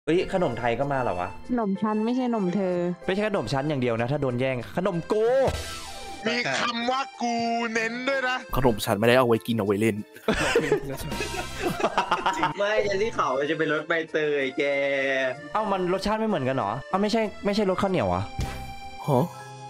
เฮ้ยขนมไทยก็มาเหรอวะขนมชั้นไม่ใช่นมเธอไม่ใช่ขนมชั้นอย่างเดียวนะถ้าโดนแย่งขนมโกมีคำว่ากูเน้นด้วยนะขนมฉันไม่ได้เอาไว้กินเอาไว้เล่นไม่ยันที่เขาจะเป็นรสใบเตยแกเอ้ามันรสชาติไม่เหมือนกันเหรอเอ้าไม่ใช่รสข้าวเหนียวอ่ะฮะ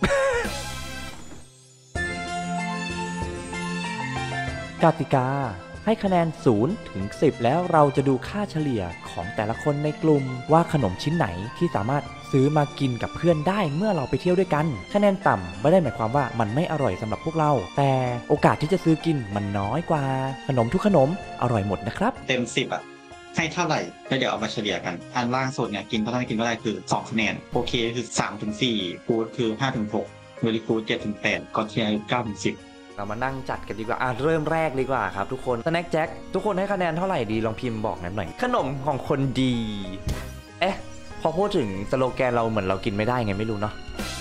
กติกาให้คะแนน0 ถึง 10แล้วเราจะดูค่าเฉลี่ยของแต่ละคนในกลุ่มว่าขนมชิ้นไหนที่สามารถซื้อมากินกับเพื่อนได้เมื่อเราไปเที่ยวด้วยกันคะแนนต่ำไม่ได้หมายความว่ามันไม่อร่อยสำหรับพวกเราแต่โอกาสที่จะซื้อกินมันน้อยกว่าขนมทุกขนมอร่อยหมดนะครับเต็ม10อ่ะให้เท่าไหร่แล้วเดี๋ยวเอามาเฉลี่ยกันอันล่างสุดเนี่ยกินเท่าไหร่กินเท่าไหร่คือ2คะแนนโอเคคือ3 ถึง 4กูดคือ5 ถึง 6เวลิกูด7 ถึง 8ก็เทียร์9 ถึง 10 เรามานั่งจัดกันดีกว่าเริ่มแรกดีกว่าครับทุกคนสแน็คแจ็คทุกคนให้คะแนนเท่าไหร่ดีลองพิมพ์บอกหน่อยขนมของคนดีพอพูดถึงสโลแกนเราเหมือนเรากินไม่ได้ไงไม่รู้เนาะ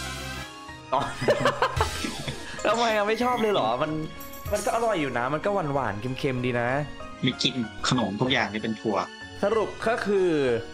ทำไมไม่ชอบเลยเหรอมันก็อร่อยอยู่นะมันก็หวานๆเค็มๆดีนะมีกินขนมทุกอย่างที่เป็นถั่วสรุปก็คือ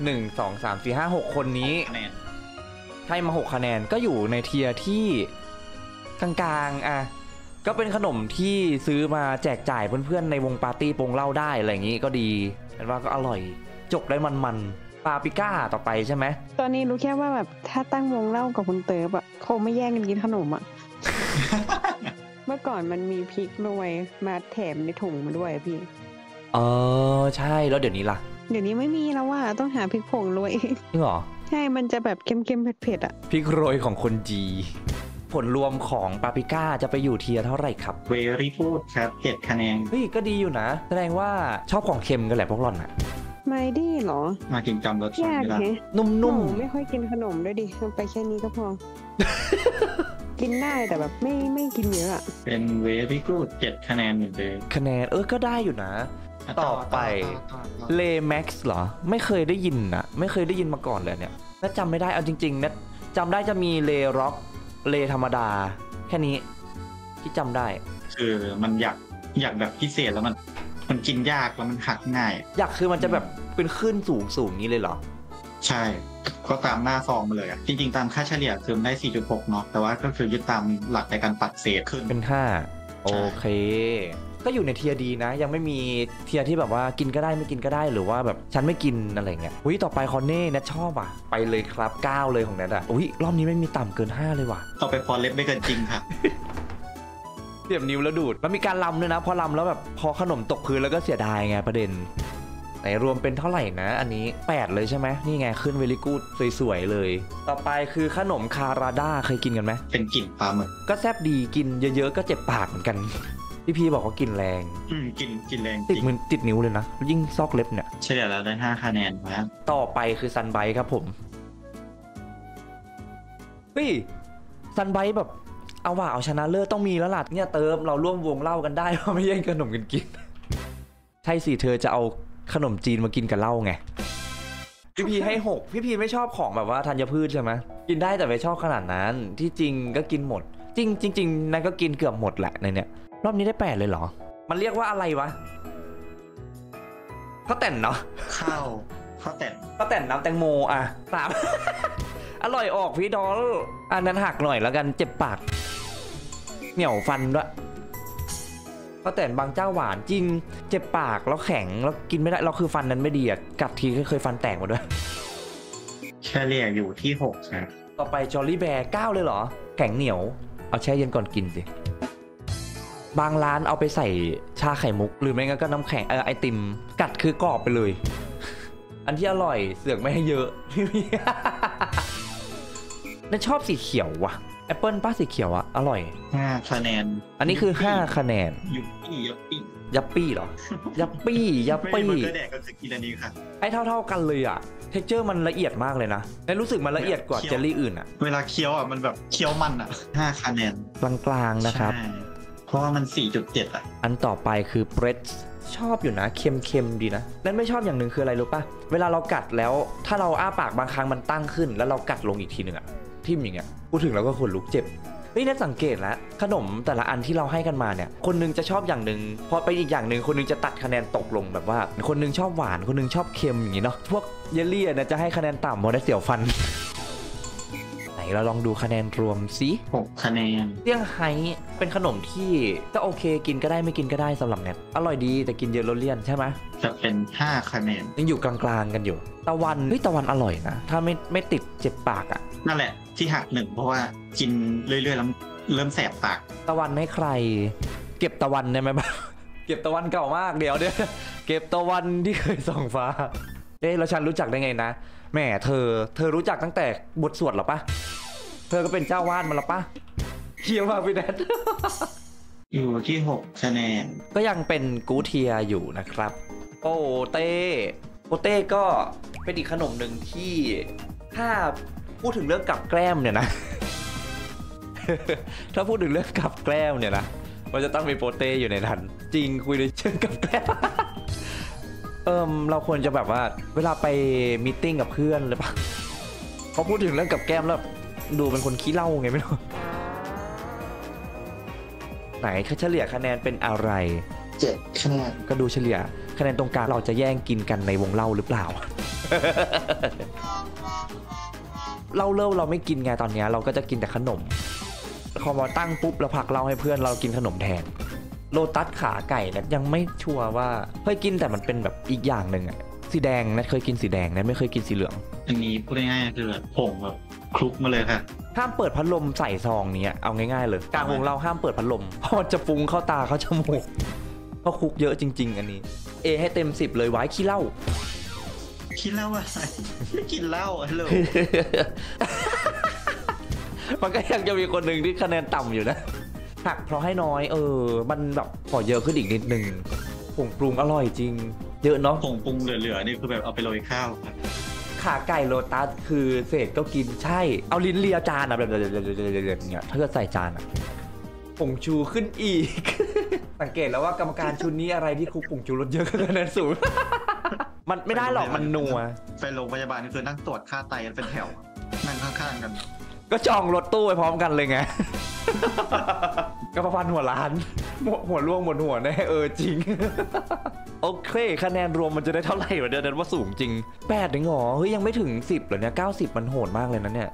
1 2 3 4 5 6คนนี้ให้มา6คะแนนก็อยู่ในเทียร์ที่กลางๆก็เป็นขนมที่ซื้อมาแจกจ่ายเพื่อนๆในวงปาร์ตี้ปงเหล้าได้อะไรอย่างนี้ก็ดีเห็นว่าก็อร่อยจกได้มันปาปิก้าต่อไปใช่ไหมตอนนี้รู้แค่ว่าแบบถ้าตั้งวงเล่ากับคุณเติร์บอะคงไม่แย่งกันกินขนมอะ เมื่อก่อนมันมีพริกโรยมาแถมในถุงมาด้วยพี่ใช่แล้วเดี๋ยวนี้ล่ะเดี๋ยวนี้ไม่มีแล้วว่าต้องหาพริกผงโรยจริงเหรอใช่มันจะแบบเค็มๆเผ็ดๆอะพริกโรยของคนจีผลรวมของปาปิก้าจะไปอยู่เทียร์เท่าไหร่ครับ Very good ครับ7 คะแนนเฮ้ยก็ดีอยู่นะแสดงว่าชอบของเค็มกันแหละพวกหล่อนอะไม่ดีหรอมากินจำรสชาติไม่ได้นุ่มๆไม่ค่อยกินขนมด้วยดิไปแค่นี้ก็พอ กินได้แต่แบบไม่กินเยอะอะเป็น Very good 7 คะแนนเหมือนเดิมคะแนนก็ได้อยู่นะต่อไปเลแม็กซ์เหรอไม่เคยได้ยินนะไม่เคยได้ยินมาก่อนเลยเนี่ยน่าจำไม่ได้เอาจริงๆนะจำได้จะมีเลร็อกเลธรรมดาแค่นี้ที่จำได้คือมันอยากแบบพิเศษแล้วมันกินยากแล้วมันหักง่ายอยากคือมันจะแบบเป็นขึ้นสูงนี้เลยเหรอใช่ก็ตามหน้าซองมาเลยจริงๆตามค่าเฉลี่ยคือได้ 4.6 เนาะแต่ว่าก็คือยึดตามหลักในการปัดเศษขึ้นเป็น5โอเคก็อยู่ในเทียร์ดีนะยังไม่มีเทียร์ที่แบบว่ากินก็ได้ไม่กินก็ได้หรือว่าแบบฉันไม่กินอะไรเงี้ยต่อไปคอนเน่เน็ตชอบไปเลยครับ9เลยของเน็ตรอบนี้ไม่มีต่ำเกิน5เลยว่ะต่อไปฟอนเล็บไม่เกินจริงค่ะเสียบนิ้วแล้วดูดแล้วมีการลำด้วยนะพอลำแล้วแบบพอขนมตกพื้นแล้วก็เสียดายไงประเด็นไหนรวมเป็นเท่าไหร่นะอันนี้8เลยใช่ไหมนี่ไงขึ้นเวลิกูดสวยๆเลยต่อไปคือขนมคาราด้าเคยกินกันไหมเป็นกลิ่นปลาหมึกก็แซ่บดีกินเยอะๆก็เจ็บปากเหมือนกันพี่บอกว่ากินแรงกินแรงติดนิ้วเลยนะยิ่งซอกเล็บเนี่ยเฉลี่ยแล้วได้5 คะแนนครับต่อไปคือซันไบท์ครับผมซันไบท์แบบเอาชนะเลิศต้องมีแล้วล่ะเนี่ยเติมเราร่วมวงเล่ากันได้เราไม่แย่งขนมกันกินใช่สิเธอจะเอาขนมจีนมากินกับเหล้าไงพี่ให้6พี่ไม่ชอบของแบบว่าธัญพืชใช่ไหมกินได้แต่ไม่ชอบขนาดนั้นที่จริงก็กินหมดจริงนั่นก็กินเกือบหมดแหละในเนี่ยรอบนี้ได้8เลยเหรอมันเรียกว่าอะไรวะข้าวแต่นเนาะข้าวแต่นน้ำแตงโม3 อร่อยออกพี่ดอลอันนั้นหักหน่อยแล้วกันเจ็บปากเหนียวฟันด้วยข้าวแต่นบางเจ้าหวานจริงเจ็บปากแล้วแข็งแล้วกินไม่ได้เราคือฟันนั้นไม่ดีกัดทีก็เคยฟันแตกมาด้วยเฉลี่ยอยู่ที่6ครับต่อไปจอลลี่แบร์9เลยเหรอแข็งเหนียวเอาแช่เย็นก่อนกินสิบางร้านเอาไปใส่ชาไข่มุกหรือไม่งั้นก็น้ำแข็งไอติมกัดคือกรอบไปเลยอันที่อร่อยเสือกไม่ให้เยอะน่าชอบสีเขียวว่ะแอปเปิลป้าสีเขียวอร่อย 5 คะแนนอันนี้คือ5 คะแนนยัปปี้เหรอยัปปี้ไม่ก็แดกก็คือกินอันนี้ค่ะไอเท่ากันเลยเท็กเจอร์มันละเอียดมากเลยนะและรู้สึกมันละเอียดกว่าเจลลี่อื่นเวลาเคี้ยวมันแบบเคี้ยวมัน5 คะแนนกลางๆนะครับเพราะว่ามัน 4.7 อันต่อไปคือเบรดชอบอยู่นะเค็มดีนะนั่นไม่ชอบอย่างหนึ่งคืออะไรรู้ป่ะเวลาเรากัดแล้วถ้าเราอ้าปากบางครั้งมันตั้งขึ้นแล้วเรากัดลงอีกทีหนึ่งทิ่มอย่างเงี้ยพูดถึงเราก็ขนลุกเจ็บเฮ้ยนั่นสังเกตแล้วขนมแต่ละอันที่เราให้กันมาเนี่ยคนนึงจะชอบอย่างหนึ่งพอไปอีกอย่างหนึ่งคนนึงจะตัดคะแนนตกลงแบบว่าคนนึงชอบหวานคนนึงชอบเค็มอย่างนี้เนาะพวกเยลลี่นะจะให้คะแนนต่ำเพราะได้เสียวฟัน ไหนเราลองดูคะแนนรวมสิ 6 คะแนนเซี่ยงไฮ้เป็นขนมที่ก็โอเคกินก็ได้ไม่กินก็ได้สำหรับเน็ตอร่อยดีแต่กินเยอะแล้วเลี่ยนใช่ไหมจะเป็น 5 คะแนนยังอยู่กลางๆกันอยู่ตะวันเฮ้ยตะวันอร่อยนะถ้าไม่ติดเจ็บปากอะนั่นแหละที่หัก1เพราะว่ากินเรื่อยๆแล้วเริ่มแสบปากตะวันให้ใคร เก็บตะวันได้ไหมบ้าง เก็บตะวันเก่ามากเดี๋ยวเก็บตะวันที่เคยส่องฟ้าแล้วฉันรู้จักได้ไงนะแหมเธอรู้จักตั้งแต่บทสวดหรอปะเธอก็เป็นเจ้าวาดมาแล้วปะเคียวมากพี่แดนอยู่ที่ 6 คะแนนก็ยังเป็นกูเทียอยู่นะครับโปเต้ก็เป็นอีกขนมหนึ่งที่ถ้าพูดถึงเรื่องกับแกล้มเนี่ยนะ ถ้าพูดถึงเรื่องกับแกล้มเนี่ยนะมันจะต้องมีโปเต้อยู่ในนั้นจริงคุยในเชิงกับแกล้ม เราควรจะแบบว่าเวลาไปมีตติ้งกับเพื่อนหรือเปล่าเขาพูดถึงเรื่องกับแกล้มแล้วดูเป็นคนขี้เล่าไงไม่รู้ ไหนเฉลี่ยคะแนนเป็นอะไร 7 คะแนนก็ดูเฉลี่ยคะแนนตรงกลางเราจะแย่งกินกันในวงเล่าหรือเปล่า เล่าเราไม่กินไงตอนนี้เราก็จะกินแต่ขนมพอมาตั้งปุ๊บเราผักเราให้เพื่อนเรากินขนมแทนโลตัสขาไก่เนี่ยยังไม่ชัวร์ว่าเคยกินแต่มันเป็นแบบอีกอย่างหนึ่งอะสีแดงนะเคยกินสีแดงนะไม่เคยกินสีเหลืองอันนี้พูดง่ายๆคือแบบผงแบบคลุกมาเลยค่ะห้ามเปิดพัดลมใส่ซองนี้เอาง่ายๆเลยกลางวงเราห้ามเปิดพัดลมเพราะมันจะฟุ้งเข้าตาเข้าจมูกเพราะคุกเยอะจริงๆอันนี้ให้เต็ม10เลยไว้ขี้เหล้ากินเหล้าอะไรไม่กินเหล้าฮัลโหลมันก็ยังจะมีคนหนึ่งที่คะแนนต่ำอยู่นะหักเพราะให้น้อยมันแบบขอเยอะขึ้นอีกนิดนึงผงปรุงอร่อยจริงเยอะเนาะผงปรุงเหลือๆนี่คือแบบเอาไปโรยข้าวครับขาไก่โลตัสคือเศษก็กินใช่เอาลิ้นเลียจานอะแบบอย่างเงี้ยถ้าเกิดใส่จานอะผงชูขึ้นอีก สังเกตแล้วว่ากรรมการชุดนี้อะไรที่คลุกผงชูรสเยอะขนาดนั้นสูง มันไม่ได้หรอกมันนัวไปโรงพยาบาลนี่คือนั่งตรวจค่าไตกันเป็นแถวนั่งข้างๆกันก็จองรถตู้ไปพร้อมกันเลยไง ก็ประพันหัวล้านหัวล่วงหมดหัวแน่จริง โอเคคะแนนรวมมันจะได้เท่าไหร่วะเดี๋ยวว่าสูงจริง8ถึงหรอเฮ้ยยังไม่ถึง10เหรอเนี่ย90มันโหดมากเลยนะเนี่ย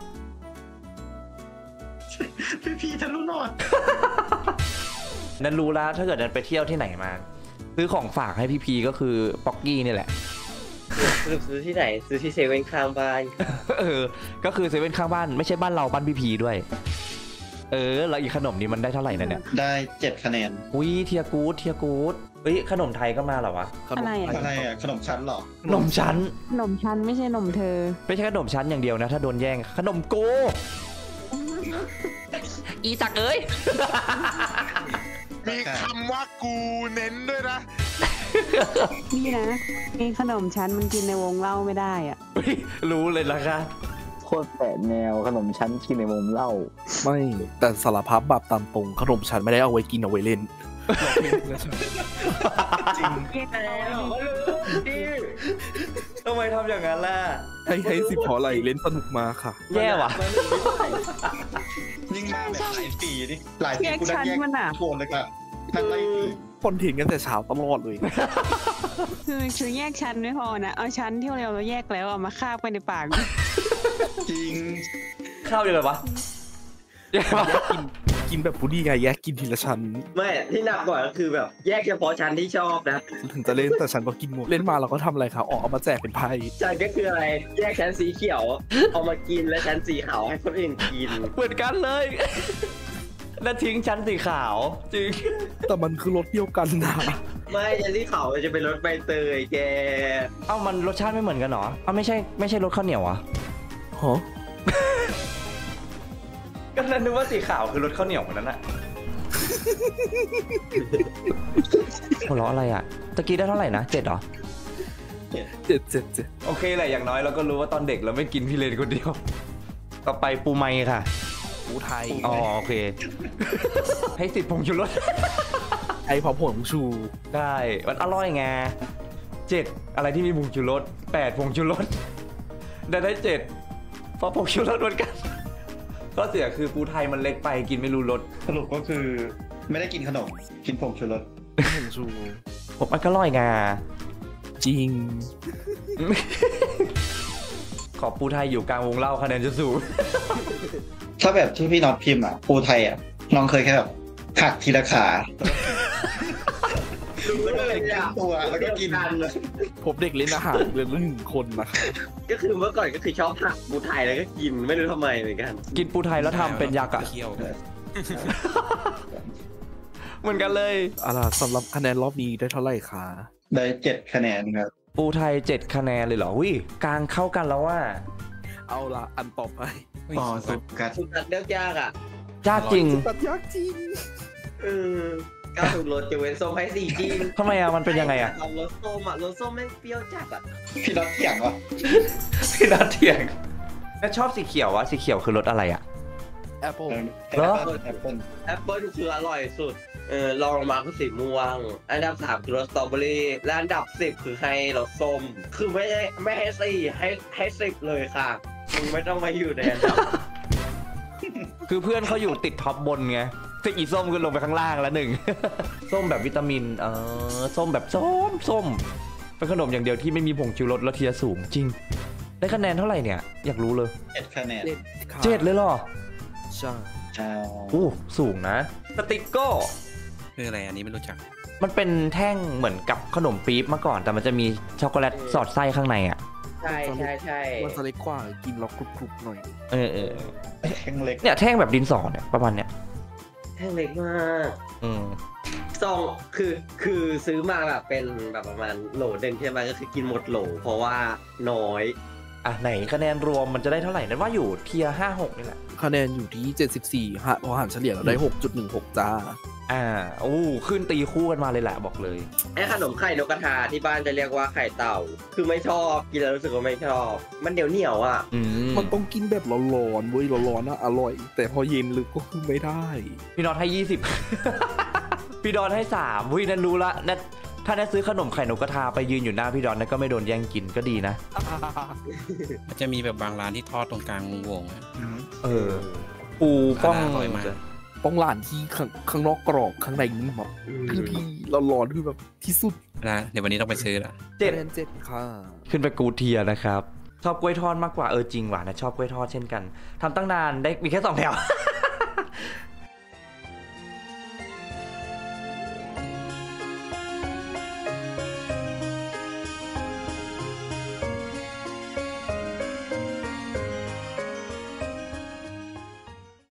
พี่ทะลุนอดนันรู้แล้วถ้าเกิดนันไปเที่ยวที่ไหนมาซื้อของฝากให้พี่พีก็คือป๊อกกี้นี่แหละซื้อที่ไหนซื้อที่เซเว่นข้างบ้านก็คือเซเว่นข้างบ้านไม่ใช่บ้านเราบ้านพี่พีด้วยแล้วอีกขนมนี้มันได้เท่าไหร่นะเนี่ยได้7 คะแนนอุ้ยเทียกูดเฮ้ยขนมไทยก็มาเหรอวะอะไรอ่ะอะไรอ่ะขนมชั้นหรอขนมชั้นขนมชั้นไม่ใช่นมเธอไม่ใช่ขนมชั้นอย่างเดียวนะถ้าโดนแย่งขนมโก อีตักเอ้ยมีคำว่ากูเน้นด้วยนะนี่นะมีขนมชั้นมันกินในวงเล่าไม่ได้อ่ะรู้เลยนะคะโคตรแปลกแนวขนมชั้นกินในมุมเหล้าไม่แต่สารภาพแบบตามตรงขนมฉันไม่ได้เอาไว้กินเอาไว้เล่นจริงทำไมทำอย่างนั้นล่ะให้สิเพราะอะไรเล่นสนุกมาค่ะแย่ว่ะยิ่งมาแบบหลายปีนี่หลายปีแยกกูนั่งชั้นแยกมันอ่ะโทนเลยค่ะนั่งไล่ปีคนเห็นกันแต่เช้าตลอดเลยคือแยกชั้นไม่พอนะเอาชั้นที่เราแยกแล้วเอามาคาบไปในปากจริงข้าวยังไงวะแย่ว่ะกินแบบผู้ดีไงแยกกินทีละชั้นไม่ที่หนักกว่าก็คือแบบแยกเฉพาะชั้นที่ชอบนะถึงจะเล่นแต่ฉันก็กินหมดเล่นมาเราก็ทำอะไรครับเอามาแจกเป็นไพ่ชั้นก็คืออะไรแยกชั้นสีเขียวเอามากินและชั้นสีขาวให้คนอื่นกินเหมือนกันเลย แล้วทิ้งชั้นสีขาวจริงแต่มันคือรสเดียวกันนะไม่ชั้นสีขาวมันจะเป็นรสใบเตยแกเอ้ามันรสชาติไม่เหมือนกันเหรอเอ้าไม่ใช่รสข้าวเหนียวเหรอฮะก็นั่นนึกว่าสีขาวคือรสข้าวเหนียวเหมือนนั้นอะ หัวเราะอะไรอะตะกี้ได้เท่าไหร่นะ7เหรอ 7 โอเคแหละอย่างน้อยเราก็รู้ว่าตอนเด็กเราไม่กินพี่เลนคนเดียว ต่อไปปูไมค่ะปูไทยอ๋อโอเค ให้10ผงชูรสไอ้พอผงชูได้มันอร่อยไง7อะไรที่มีผงชูรส8ผงชูรสได้7เพราะผงชูรสเหมือนกันก็เสียคือปูไทยมันเล็กไปกินไม่รู้รสสรุปก็คือไม่ได้กินขนม กินผงชูรสผงชูผมมันก็ร่อยงาจริงขอปูไทยอยู่กลางวงเล่าคะแนนจะสูงถ้าแบบที่พี่น็อตพิมพ์อ่ะ ปูไทยอ่ะ น้องเคยแค่แบบหักทีละขารู้เลยอ่ะตัวแล้วก็กินผมเด็กเล่นอาหารเดือนละ1 คนนะครับก็คือเมื่อก่อนก็คือชอบผักบูไทยแล้วก็กินไม่รู้ทำไมเหมือนกันกินปูไทยแล้วทำเป็นยักษ์อะเคี่ยวเหมือนกันเลยอะไรสำหรับคะแนนรอบนี้ได้เท่าไหร่คะได้7 คะแนนครับปูไทย7 คะแนนเลยเหรอวิกลางเข้ากันแล้วว่าเอาละอันต่อไปอ๋อสุกัดสุกัดเลือกยากอ่ะยากจริงตัดยากจริงก้าวถูกรสจะเว้นส้มให้4จริงทำไมอะมันเป็นยังไงอะเอารสส้มอ่ะรสส้มแม่งเปรี้ยวจัดอ่ะพี่น็อตเถียงวะพี่นัทเถียงแล้วชอบสีเขียววะสีเขียวคือรสอะไรอะแอปเปิลเหรอแอปเปิ้ลแอปเปิ้ลคืออร่อยสุดลองลงมาคือสีม่วง อันดับ3คือรสสตรอเบอรี่และอันดับ10คือให้รสส้ม คือไม่ให้4ให้10เลยค่ะมึงไม่ต้องมาอยู่ในอันดับคือเพื่อนเขาอยู่ติดท็อปบนไงแต่อีส้มก็ลงไปข้างล่างแล้วหนึ่ง ส้มแบบวิตามินส้มแบบส้มเป็นขนมอย่างเดียวที่ไม่มีผงชูรสแล้วเทียร์สูงจริง ได้คะแนนเท่าไหร่เนี่ยอยากรู้เลย 7 คะแนน 7เลยเหรอใช่ใช่อู้สูงนะสติกโก้คืออะไรอันนี้ไม่รู้จักมันเป็นแท่งเหมือนกับขนมปี๊บมาก่อน แต่มันจะมีช็อกโกแลตสอดไส้ข้างในอ่ะใช่มันจะเล็กกว่ากินแล้วกรุบๆหน่อยเออแข็งเล็กเนี่ยแท่งแบบดินสอเนี่ยประมาณเนี้ยแท่งเล็กมากอืมซองคือซื้อมาแบบเป็นแบบประมาณโหลหนึ่งใช่ไหมก็คือกินหมดโหล เพราะว่าน้อยอ่ะไหนคะแนนรวมมันจะได้เท่าไหร่นั่นว่าอยู่เทียร์5-6นี่แหละคะแนนอยู่ที่74ฮะพอหารเฉลี่ยเราได้ 6.16 จ้าขึ้นตีคู่กันมาเลยแหละบอกเลยไอ้ขนมไข่นกกระทาที่บ้านจะเรียกว่าไข่เต่า คือไม่ชอบกินแล้วรู้สึกว่าไม่ชอบ มันเหนียวอ่ะมันต้องกินแบบร้อนๆเว้ยร้อนๆนะอร่อย แต่พอเย็นลึกก็คือไม่ได้พี่นอตให้20 พี่ดอนให้3วินั่นรู้ละนั่นถ้าได้ซื้อขนมไข่นกกระทาไปยืนอยู่หน้าพี่ดอนนั่นก็ไม่โดนแย่งกินก็ดีนะมันจะมีแบบบางร้านที่ทอดตรงกลางวงๆอะปูป้องอร่อยมากต้องหลานที่ข้างนอกกรอบข้างในนี่แบบคือที่ร้อนๆคือแบบที่สุดนะเดี๋ยววันนี้ต้องไปซื้อละ 7 คะแนน7ค่ะขึ้นไปกูเทียร์นะครับ ชอบกล้วยทอดมากกว่าจริงว่ะนะชอบกล้วยทอดเช่นกันทำตั้งนานได้มีแค่2 แถว